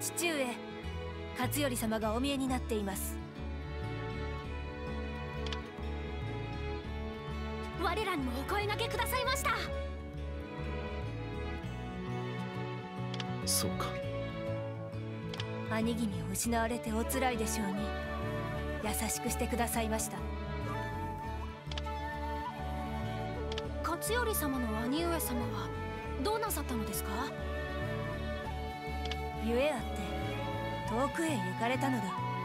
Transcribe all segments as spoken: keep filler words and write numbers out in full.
父上、勝頼様がお見えになっています。 我らにもお声掛けくださいました。 そうか。 兄君を失われておつらいでしょうに、優しくしてくださいました。 勝頼様の兄上様はどうなさったのですか？ ゆえあって遠くへ行かれたのだ。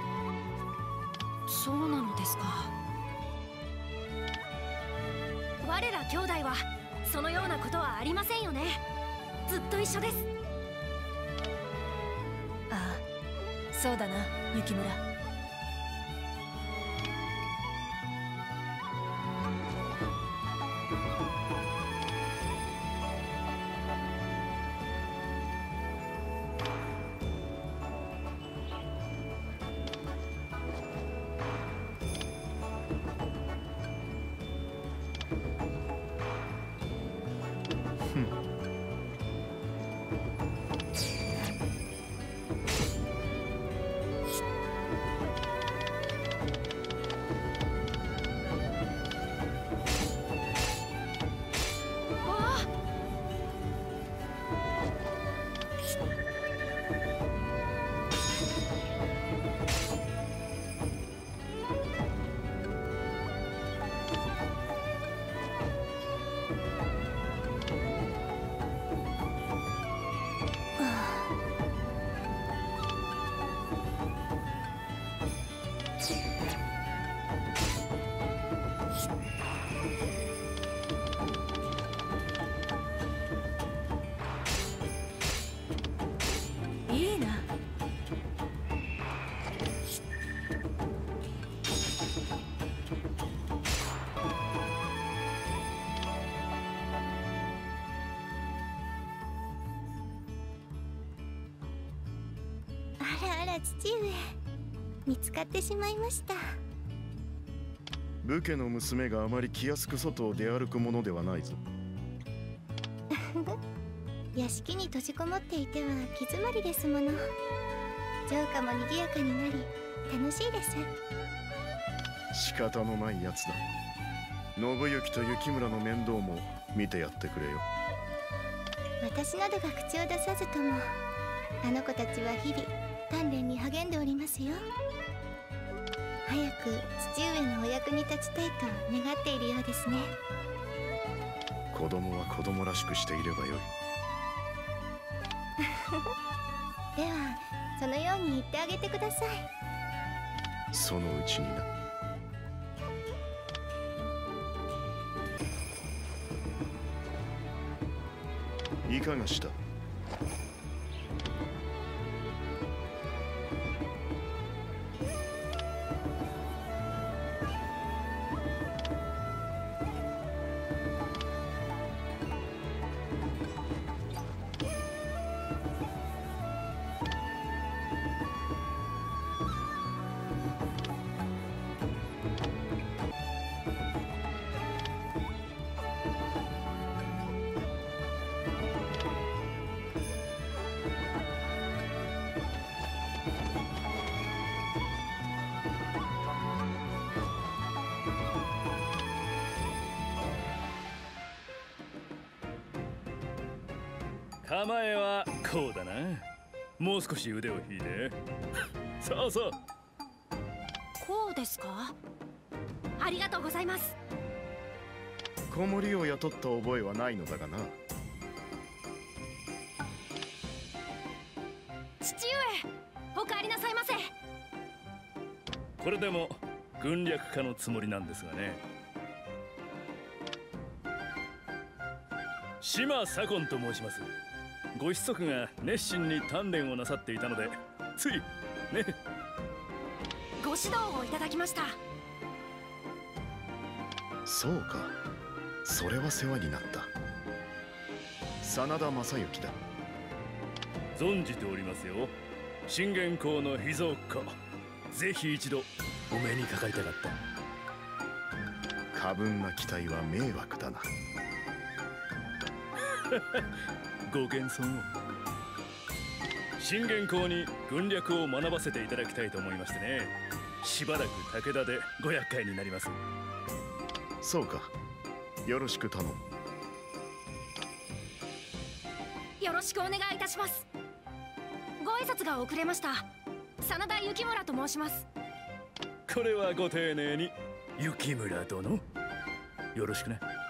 そうなのですか。我ら兄弟はそのようなことはありませんよね。ずっと一緒です。 ああ、そうだな、雪村。 父上、見つかってしまいました。 武家の娘があまり気安く外を出歩くものではないぞ。 屋敷に閉じこもっていては気詰まりですもの。城下も賑やかになり楽しいです。 仕方のないやつだ。信行と雪村の面倒も見てやってくれよ。 私などが口を出さずとも、あの子たちは日々鍛錬に励んでおりますよ。早く父上のお役に立ちたいと願っているようですね。 子供は子供らしくしていればよい。 ではそのように言ってあげてください。 そのうちにな。いかがした？ 構えはこうだな。もう少し腕を引いて。そうそう。 こうですか？ありがとうございます。 子守を雇った覚えはないのだがな。 父上、お帰りなさいませ。 これでも軍略家のつもりなんですがね。島左近と申します。ご子息が熱心に鍛錬をなさっていたので、ついね。 ご指導をいただきました。 そうか、それは世話になった。真田正幸だ。 存じておりますよ。信玄公の秘蔵っ子。ぜひ一度お目にかかりたかった。 過分な期待は迷惑だな。 ご謙遜を。 信玄公に軍略を学ばせていただきたいと思いましてね。しばらく武田でご厄介になります。 そうか、よろしく頼む。 よろしくお願いいたします。ご挨拶が遅れました。真田幸村と申します。 これはご丁寧に。幸村殿、よろしくね。